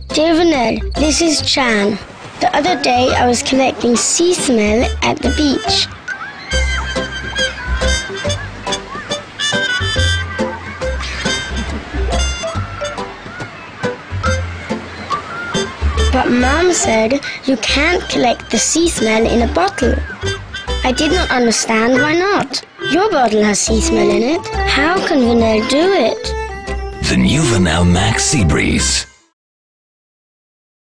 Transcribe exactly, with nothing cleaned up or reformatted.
Dear Vanel, this is Chan. The other day I was collecting sea smell at the beach. But Mom said you can't collect the sea smell in a bottle. I did not understand why not. Your bottle has sea smell in it. How can Vanel do it? The new Vanel Max Sea Breeze.